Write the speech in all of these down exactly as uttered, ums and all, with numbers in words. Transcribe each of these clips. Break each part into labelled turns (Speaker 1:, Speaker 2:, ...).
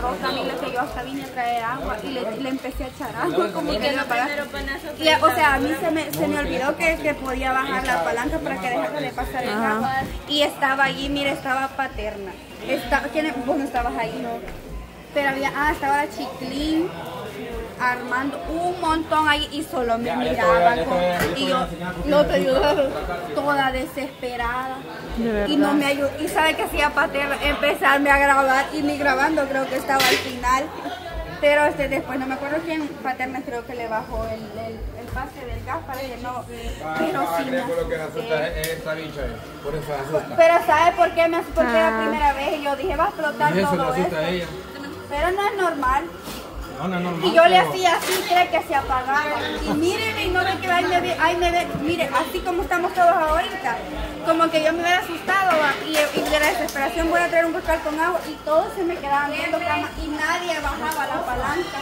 Speaker 1: dos Camila, que yo hasta vine a traer agua y le, le empecé a echar agua como que no pagar. Y, o sea, a mí se me, se me olvidó que, que podía bajar la palanca para que dejara de pasar el agua. Y estaba allí, mire, estaba Paterna. Estaba, ¿quién, vos no estabas ahí, ¿no? Pero había, ah, estaba la Chiclín, Armando, un montón ahí y solo me miraba con, y yo no te ayudaba, toda desesperada y no me ayudó. Y sabe que hacía Paterna, empezarme a grabar y ni grabando, creo que estaba al final. Pero este, después no me acuerdo quién, Paterna creo que le bajó el, el, el pase del gas para que no. Pero sí me
Speaker 2: lo que asusta es esta bicha, por eso asusta.
Speaker 1: Pero ¿sabe por qué me asustó? Porque la primera vez y yo dije va a explotar
Speaker 2: eso
Speaker 1: todo esto.
Speaker 2: A ella.
Speaker 1: Pero no es normal.
Speaker 2: No, no es normal.
Speaker 1: Y yo le hacía así, cree que se apagaba. Y míreme, y no ve que ahí me ve, ahí me ve, mire, así como estamos todos ahorita. Como que yo me hubiera asustado y, y de la desesperación voy a traer un boscal con agua y todos se me quedaban viendo cama y nadie bajaba la palanca.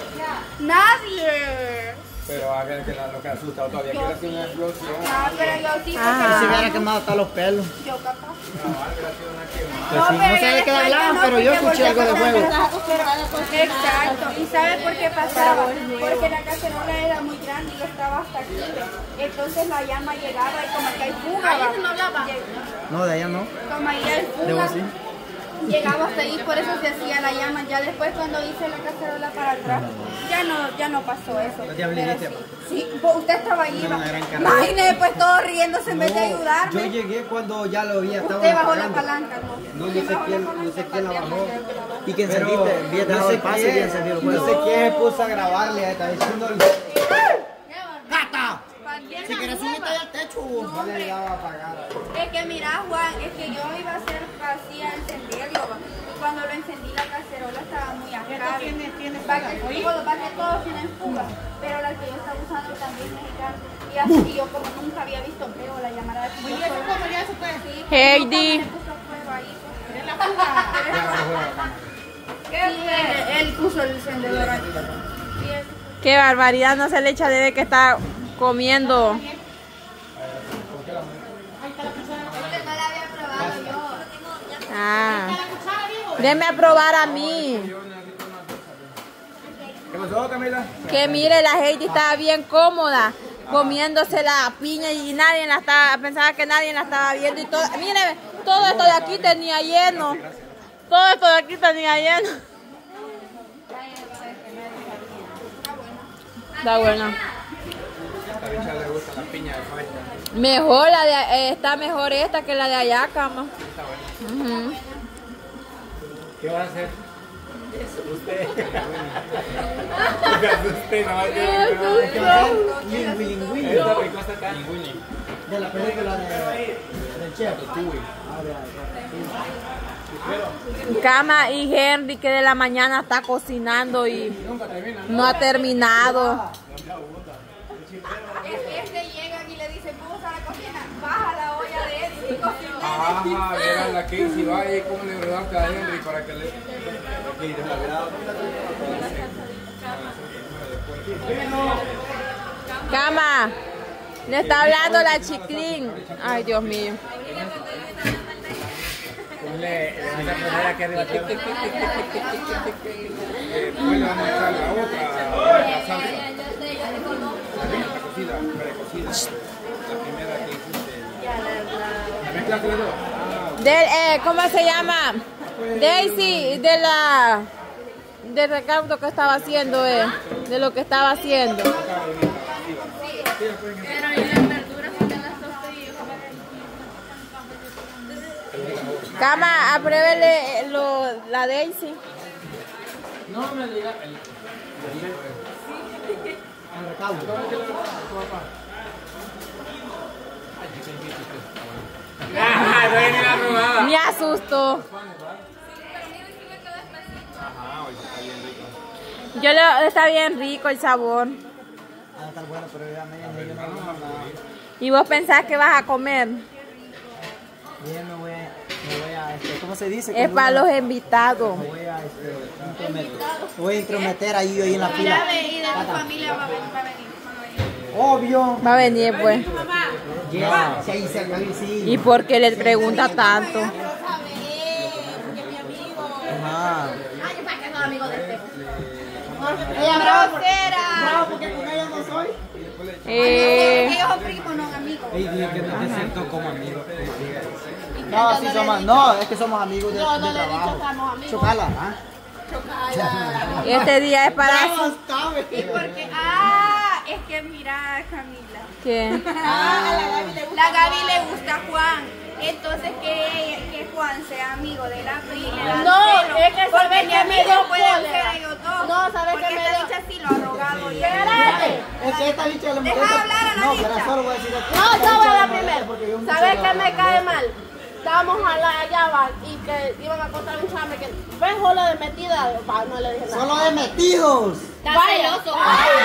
Speaker 1: Nadie.
Speaker 2: Pero a ver que lo que asusta todavía quiere hacer una explosión.
Speaker 1: Ah, pero yo sí.
Speaker 3: Ah, si hubiera quemado hasta los pelos.
Speaker 1: Yo capaz.
Speaker 3: Pues sí, no sé de qué hablaban, pero yo escuché algo de fuego.
Speaker 1: Exacto. ¿Y sabe por qué pasaba? Porque la cacerola era muy grande y estaba hasta aquí. Entonces la llama llegaba y como que hay fuga. No hablaba.
Speaker 3: No, de allá no.
Speaker 1: Como ahí hay
Speaker 3: Debo
Speaker 1: fuga.
Speaker 3: así.
Speaker 1: Llegaba hasta ahí, por eso se hacía la llama. Ya después cuando hice la cacerola para atrás, ya no, ya no pasó eso. Pero sí, sí, usted estaba allí. Imagínese pues todos riéndose en vez de ayudarme.
Speaker 3: Yo llegué cuando ya lo vi.
Speaker 1: Usted bajó la palanca, ¿no?
Speaker 3: No, no sé quién, no sé quién la bajó. Y quién encendiste, bien dejado el pase, bien encendido. No sé quién se puso a grabarle, está diciéndole. ¡Gata! Si quieres subirte ahí al techo, no le iba a apagar.
Speaker 1: Es que mira, Juan, es que yo iba a hacer así a encenderlo. Cuando lo encendí la cacerola estaba muy ajada. ¿Tiene, tiene fuga? Para que todos tienen fuga, pero la que yo estaba usando también es mexicana. Y así y yo como nunca había visto veo la llamada de
Speaker 4: Muy bien, ¿cómo ya se puede?
Speaker 1: sí,
Speaker 5: Heidi.
Speaker 4: ¿Eres la fuga?
Speaker 1: Sí, él, él puso el encendedor ahí.
Speaker 5: Qué barbaridad, no se le echa de que está comiendo. Ah, déme a probar a mí.
Speaker 2: ¿Qué pasó, Camila?
Speaker 5: Que mire, la Heidi estaba bien cómoda comiéndose la piña y nadie la estaba, pensaba que nadie la estaba viendo y todo. Mire, todo esto de aquí tenía lleno. Todo esto de aquí tenía lleno. Está buena.
Speaker 2: A esta bicha le gusta la piña de falla.
Speaker 5: Mejor la de, eh, está mejor esta que la de allá, cama.
Speaker 2: Está buena.
Speaker 5: Uh-huh.
Speaker 2: ¿Qué vas a hacer? Usted. Me asusté, no va a quedar.
Speaker 3: Lingüini.
Speaker 2: Esta picosa acá. Lingüini.
Speaker 3: De la película de, del chef.
Speaker 5: Cama y Henry que de la mañana está cocinando y no ha terminado.
Speaker 1: Este llega y le dice, vamos a la cocina, baja la olla de él y cocina.
Speaker 2: Ajá, mira la Casey, vaya y cómo le rodaste a Henry para que le...
Speaker 5: Cama, le está hablando la Chiclín. Ay, Dios mío.
Speaker 2: Le vamos a poner aquí arriba. Después le vamos a echar la otra, la salsa. La cocida, precocida. La primera que hiciste. ¿La mezclaste las dos?
Speaker 5: Del, eh, ¿cómo se llama? Daisy, de la... del recaudo que estaba haciendo, eh, de lo que estaba haciendo. Cama, apruébele lo, la Daisy.
Speaker 2: No me diga el...
Speaker 3: El recaudo.
Speaker 5: Me asustó. Yo lo, está bien rico el sabor.
Speaker 3: Ah, está bueno, pero ya me yo no como nada.
Speaker 5: ¿Y vos pensás que vas a comer?
Speaker 3: Bien, me voy a, me voy a este, ¿cómo se dice?
Speaker 5: Es para los invitados.
Speaker 3: Me voy a este, intrometer. Me voy a intrometer ahí, ahí en la fila.
Speaker 1: Y de tu familia va a venir. Va a venir.
Speaker 3: Obvio.
Speaker 5: Va a venir, pues.
Speaker 3: Yeah, sí, ahí cerca, ahí sí.
Speaker 5: ¿Y por qué le pregunta tanto?
Speaker 3: Ajá.
Speaker 6: amigos de este.
Speaker 1: ¡Ella grosera!
Speaker 3: Bravo, porque con ella no soy.
Speaker 5: Eh,
Speaker 1: Ellos son primos, no amigos.
Speaker 2: Ey, dije que no te siento como amigo.
Speaker 3: No, sí somos, no, es que somos amigos de,
Speaker 6: No, no
Speaker 3: de
Speaker 6: le he
Speaker 3: trabajo.
Speaker 6: dicho que somos amigos.
Speaker 3: Chocala, ¿ah?
Speaker 5: este día es para...
Speaker 3: Bravo, sabe.
Speaker 1: Porque, ah, es que mira, Camila.
Speaker 5: ¿Qué?
Speaker 1: La Gaby le gusta a Juan. Entonces que, que Juan sea amigo de la Pri. le da
Speaker 6: No,
Speaker 1: celo,
Speaker 6: es que
Speaker 1: porque
Speaker 6: sabes
Speaker 1: mi
Speaker 6: que me
Speaker 1: amigo
Speaker 6: dio
Speaker 1: puede
Speaker 6: cólera.
Speaker 1: ser ellos dos.
Speaker 6: No, sabes
Speaker 1: porque
Speaker 6: que me
Speaker 1: esta
Speaker 6: dio-
Speaker 1: dicha sí lo ha rogado. y-
Speaker 6: Espérate.
Speaker 3: Es que esta bicha le
Speaker 1: Deja
Speaker 3: molesta.
Speaker 1: hablar a la
Speaker 3: No,
Speaker 1: bicha.
Speaker 3: pero solo voy a decir aquí.
Speaker 6: No,
Speaker 3: Esta
Speaker 6: esa
Speaker 3: bicha
Speaker 6: va
Speaker 3: le
Speaker 6: la
Speaker 3: molesta
Speaker 6: primera.
Speaker 3: porque yo mucho
Speaker 6: ¿Sabes
Speaker 3: la-
Speaker 6: qué me
Speaker 3: la-
Speaker 6: cae mal? Estábamos a la allá va, y que iban a contar un chame que ven solo de metida. Va, no le dije nada.
Speaker 3: Solo de metidos.
Speaker 1: Está celoso.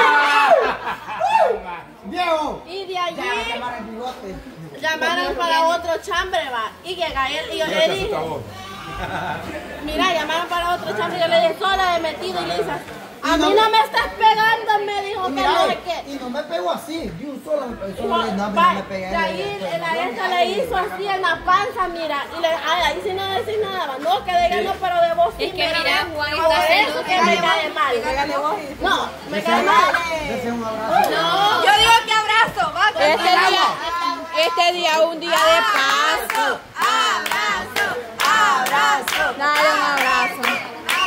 Speaker 6: Y
Speaker 3: Viejo.
Speaker 6: de
Speaker 3: Ya,
Speaker 6: allí
Speaker 3: llamar el bigote.
Speaker 6: llamaron para otro chambre, va. Y llega él y yo le dije, mira, llamaron para otro chambre y yo le dije, sola de metido y le dice, a mí no me estás pegando, me dijo
Speaker 3: Y
Speaker 6: que
Speaker 3: mira,
Speaker 6: no sé qué.
Speaker 3: y no me pegó así, de un solo, solo
Speaker 6: No,
Speaker 3: le no,
Speaker 6: va,
Speaker 3: no me pegué.
Speaker 6: de ahí la esta le hizo así en la panza, mira, y le, ay, ahí sí no decís nada, va. No, que de no, pero de vos sí.
Speaker 1: Es que mira, Juan
Speaker 6: por
Speaker 1: está
Speaker 6: eso
Speaker 1: celoso.
Speaker 6: que me cae mal. No, me cae mal.
Speaker 3: Dese un abrazo.
Speaker 1: No, yo digo que abrazo. Va, que
Speaker 5: Este día, este día un día de paz.
Speaker 1: Abrazo, abrazo,
Speaker 5: Dale un abrazo.
Speaker 1: abrazo.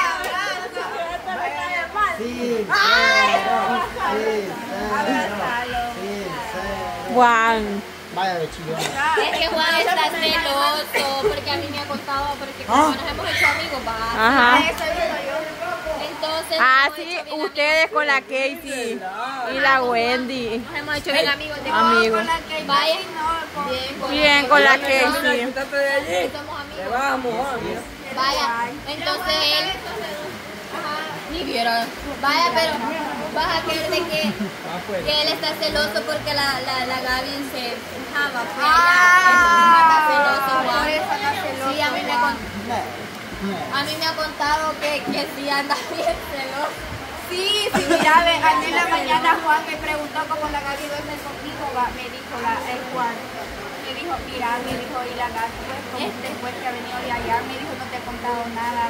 Speaker 3: Sí, cero, sí, cero, sí, cero.
Speaker 5: Juan.
Speaker 3: Vaya de chillón.
Speaker 7: Es que Juan está celoso porque a mí me ha contado, porque como nos hemos hecho amigos, va.
Speaker 5: Ajá.
Speaker 7: Entonces,
Speaker 5: Ah,
Speaker 7: nos hemos
Speaker 5: sí,
Speaker 7: hecho bien
Speaker 5: ustedes con la Katie y la Wendy.
Speaker 7: amigos. Nos hemos hecho bien amigos de
Speaker 5: Amigos.
Speaker 7: Vaya, bien, con
Speaker 5: Bien con la Katie.
Speaker 7: somos amigos. Vaya, entonces él, ajá, ni vieron. Vaya, pero vas a creer de que, que él está celoso porque la, la, la Gaby se Java fue allá. Entonces anda celoso, Juan. Sí, a mí me contó. A mí me ha contado que, que sí anda bien celoso.
Speaker 1: Sí, sí, mira, ve, a mí en la mañana Juan me preguntó cómo la Gaby duerme conmigo, va, me dijo la, el Juan. Me dijo, mira, me dijo, y la Gaby, pues, como después que ha venido de allá, me dijo, no te he contado nada.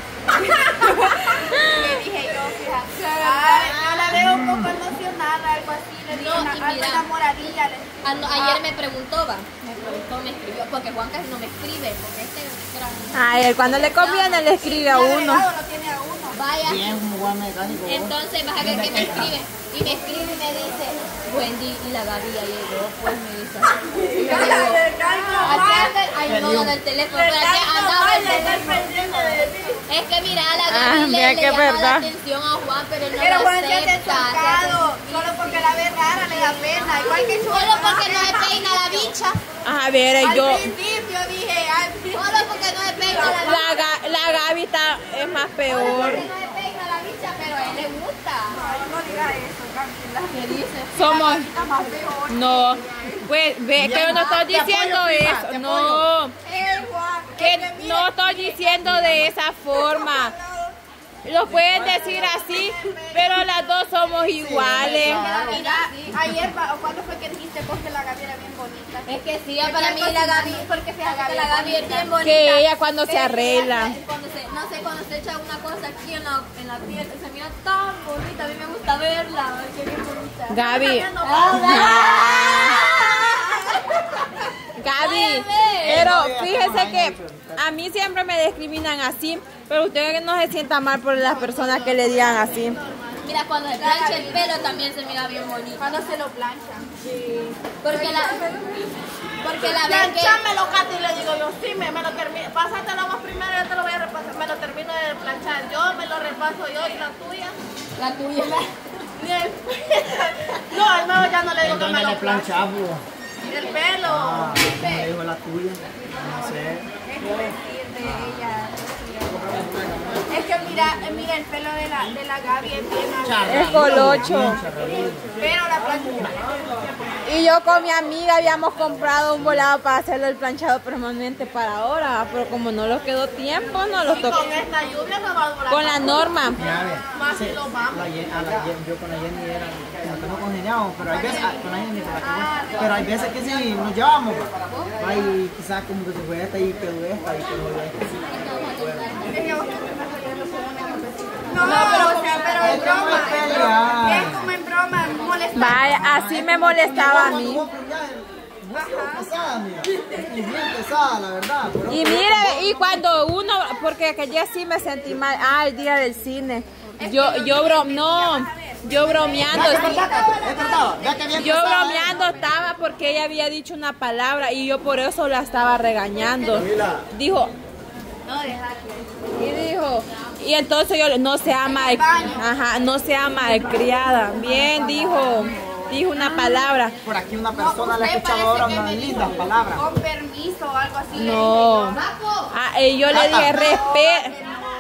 Speaker 1: Le dije yo, fíjate, ay, yo la veo un poco emocionada, algo así, le dije,
Speaker 7: No,
Speaker 1: una,
Speaker 7: y
Speaker 1: algo
Speaker 7: mira,
Speaker 1: enamoradilla. Le,
Speaker 7: Ah, no, ayer me preguntó, va. Me preguntó, me escribió, porque Juan casi no me escribe, porque este gran...
Speaker 5: A él cuando le conviene le escribe a uno.
Speaker 1: agregado lo tiene a uno.
Speaker 7: Vaya.
Speaker 3: Bien, un buen mecánico. vos.
Speaker 7: Entonces vas a ver que me escribe. Y me escribe y me dice, Wendy y la Gaby ya llegó, pues me dice. Y yo le digo, aquí anda, ay no, en el teléfono, pero aquí andaba el teléfono. Es que mira, la
Speaker 5: Ah,
Speaker 7: Gaby
Speaker 5: mira
Speaker 7: le, le
Speaker 5: que
Speaker 7: llama la
Speaker 5: verdad.
Speaker 7: atención a Juan, pero él no
Speaker 1: Pero
Speaker 7: lo
Speaker 1: Juan se hace
Speaker 7: acepta.
Speaker 1: tocado, solo porque la ve rara le da pena, igual que yo.
Speaker 7: Solo porque no se peina la bicha.
Speaker 5: A ver,
Speaker 1: Al
Speaker 5: yo...
Speaker 1: principio dije, al principio.
Speaker 7: Solo porque no se peina la bicha.
Speaker 5: La, Ga- la Gaby está, es más peor.
Speaker 7: Solo porque no se peina la bicha, pero a él le gusta.
Speaker 1: Ay, no diga eso, Camila.
Speaker 7: ¿Qué dice?
Speaker 5: Somos...
Speaker 1: Está más peor.
Speaker 5: No, pues ve que yo no estoy diciendo eso. No,
Speaker 1: Eh, Juan,
Speaker 5: que
Speaker 1: es que mira,
Speaker 5: no estoy diciendo de esa forma. Lo pueden decir así, pero las dos somos iguales.
Speaker 1: mira, ayer, pa- ¿cuándo fue que dijiste vos que la Gaby era bien bonita?
Speaker 7: Es que sí, para mí la Gaby, porque fíjate que la Gaby es bien bonita.
Speaker 5: Que ella cuando se arregla.
Speaker 7: Cuando se, no sé, cuando se echa una cosa aquí en la, en la piel, que se mira tan bonita, a mí me gusta verla, ay, qué bien bonita.
Speaker 5: Gaby, Gaby, pero fíjese que a mí siempre me discriminan así, pero ustedes no se sientan mal por las personas que le digan así.
Speaker 7: Mira, cuando se plancha el pelo también se mira bien bonito.
Speaker 1: Cuando se lo planchan.
Speaker 7: Porque la, porque la vez que...
Speaker 6: Planchámelo, Katy, le digo yo, sí, me, me lo termino. Pásatelo vos primero, yo te lo voy a repasar. Me lo termino de planchar yo, me lo repaso yo y la tuya.
Speaker 7: La tuya.
Speaker 6: Bien. No, al nuevo ya no le digo que me
Speaker 3: ¿Dónde le
Speaker 6: lo planche.
Speaker 3: planchamos?
Speaker 6: El pelo.
Speaker 3: Ah, ¿cómo le dijo la tuya? No sé.
Speaker 1: Es que decir de ella. Es que mira, eh, mira el pelo de la, de la Gaby es bien largo,
Speaker 5: Es colocho.
Speaker 1: pero la plancha.
Speaker 5: Y yo con mi amiga habíamos comprado un volado para hacerle el planchado permanente para ahora, pero como no nos quedó tiempo, no lo
Speaker 6: Y
Speaker 5: tocó.
Speaker 6: con esta lluvia no va a durar.
Speaker 5: Con la norma.
Speaker 3: Mira, ve,
Speaker 6: Más
Speaker 3: sí,
Speaker 6: si lo vamos.
Speaker 3: la Yen- a la Yen- yo con la Jenny era, como que no congeniamos, pero hay veces, ah, con la Jenny, con la que voy, pero hay veces que sí nos llevamos, va. Ay, quizás como que se fue esta y quedó esta y quedó esta. Sí.
Speaker 1: Es que vos te estás oyendo, se van a empezar. en broma. Es como en broma, molestar.
Speaker 5: Vaya, así me molestaba a mí.
Speaker 3: Pesada, mira. Bien pesada, la verdad.
Speaker 5: Y mire, y cuando uno, porque aquel día sí me sentí mal, ah, el día del cine. Yo, yo bro, no, yo bromeando. Yo bromeando estaba porque ella había dicho una palabra y yo por eso la estaba regañando. Dijo, y dijo, y entonces yo, no sea mal, ajá, no sea malcriada. Bien, dijo. Dijo una palabra.
Speaker 3: Por aquí una persona le ha escuchado ahora unas lindas palabras.
Speaker 1: Con permiso o algo así.
Speaker 5: No. Ah, y yo le dije respeto.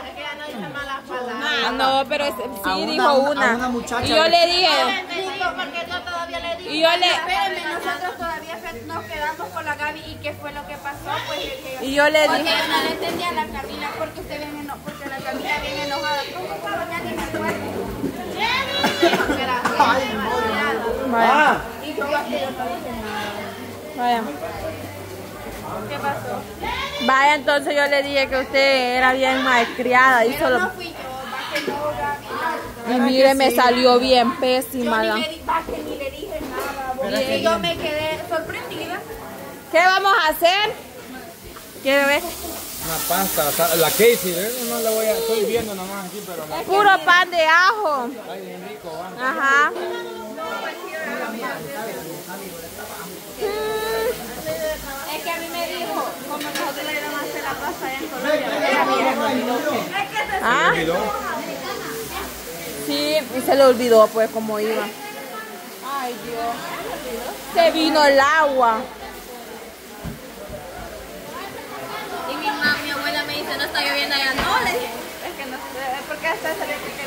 Speaker 5: Ah, no, pero es, sí
Speaker 3: una,
Speaker 5: dijo una.
Speaker 3: una muchacha
Speaker 5: y yo le dije.
Speaker 1: Porque yo todavía le dije.
Speaker 5: Y yo le.
Speaker 1: Espérenme, nosotros todavía nos quedamos con la Gaby y qué fue lo que pasó. Pues, que,
Speaker 5: y yo le
Speaker 1: porque
Speaker 5: dije.
Speaker 1: no le entendía a la Camila porque usted viene eno, porque la Camila viene enojada. ¿Cómo fue? Ya ni me acuerdo.
Speaker 5: Vaya.
Speaker 1: Y yo bajé, yo no dije nada.
Speaker 5: Vaya.
Speaker 1: ¿Qué pasó?
Speaker 5: Vaya, entonces yo le dije que usted era bien malcriada. Y,
Speaker 1: Pero
Speaker 5: solo...
Speaker 1: no fui yo, bajé no, Gaby.
Speaker 5: y mire, me salió bien pésima.
Speaker 1: Yo
Speaker 5: La...
Speaker 1: ni le, bajé, ni le dije nada. Y yo me quedé sorprendida.
Speaker 5: ¿Qué vamos a hacer? ¿Quiere ver?
Speaker 2: Una pasta, la Casey, ¿eh? No la voy a, estoy viendo nomás aquí, pero la...
Speaker 5: Puro pan de ajo.
Speaker 2: Ay, bien rico, ¿va?
Speaker 5: Ajá.
Speaker 1: Es que a mí me dijo, como nosotros le íbamos a hacer la pasta allá en Colombia.
Speaker 5: ¿Ah?
Speaker 2: ¿Olvidó?
Speaker 5: Sí, y se le olvidó pues cómo iba. Ay, Dios. Se vino el agua.
Speaker 7: Y mi mamá, mi abuela me dice, no está lloviendo allá, no, le dije.
Speaker 1: Es que no sé, porque hasta se le que